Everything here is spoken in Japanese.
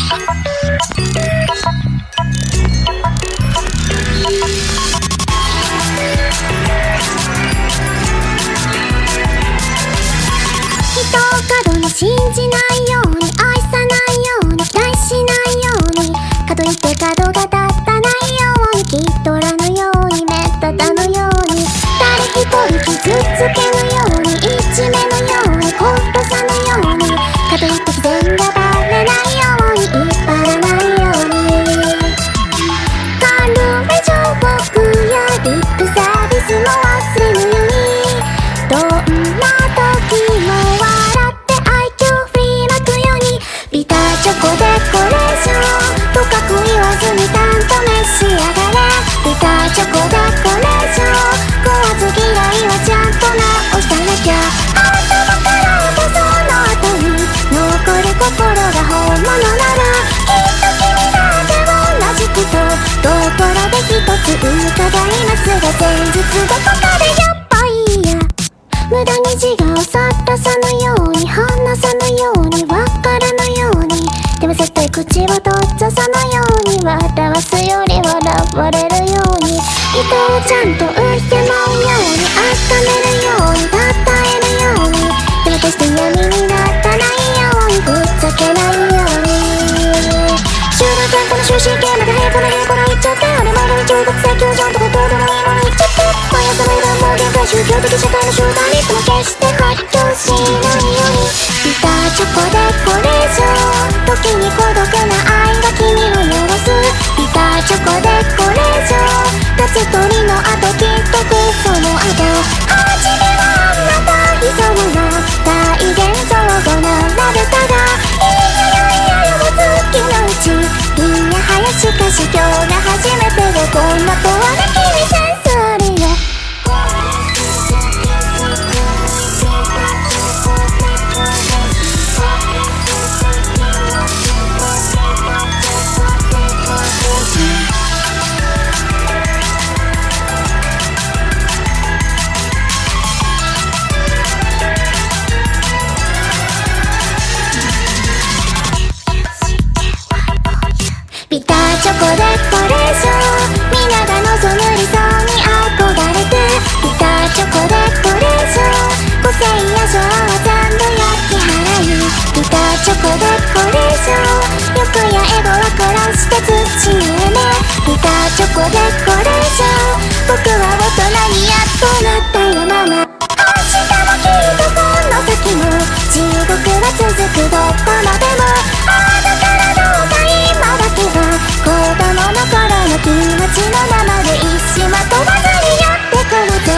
過度に信じないように、愛さないように、期待しないように、かといって角が立たないように、きっとらぬように、めったたぬように、誰一人傷つけぬように、いじめぬように、殺さぬように、かといって偽善がバレないように、言い張らないように、軽めジョークやリップサービスも忘れぬように、どんな時も笑って愛嬌振りまくように、ビターチョコデコレーションとかく言わずにちゃんと召し上がれ。ビターチョコデコレーション、食わず嫌いはちゃんと直さなきゃ。頭からとその後に残る心が本物なら、きっと君だって同じことどころで一つ伺いますが、先日どこかでやっぱいいや、無駄に自我をさらさぬように、話さぬように、わからぬように、でも絶対口を閉ざさぬように、笑わすより笑われるように、人をちゃんと敬うように、温めるように、称えるように、でも決して闇にならないように、ぶっつけないように。集団戦この終止形までへこら言っちゃって、あれまる中学生教場とかどうでもいいのに言っちゃって、毎朝の色も限界宗教的社会の集団にでも決して発狂しないように、ビターチョコデコレーション、時に孤独な愛が君を汚す。ビターチョコデコレーション、夏鳥の後きっとくその後、初めはあんな大層な大幻想語なられたが、もう月のうちいやはやしかし今日が初めてで、こんなとはで君センスあるよ。ビターチョコデコレーション、皆が望む理想に憧れて。ビターチョコデコレーション、個性や情は全部焼き払い。ビターチョコデコレーション、欲やエゴは殺して土に埋め。ビターチョコデコレーション、僕は大人にやっとなったよママ。明日もきっとこの先も地獄は続くどこまでも。だからどうか今だけは子供の頃の気持ちのままで一糸まとわずにやってこうぜ。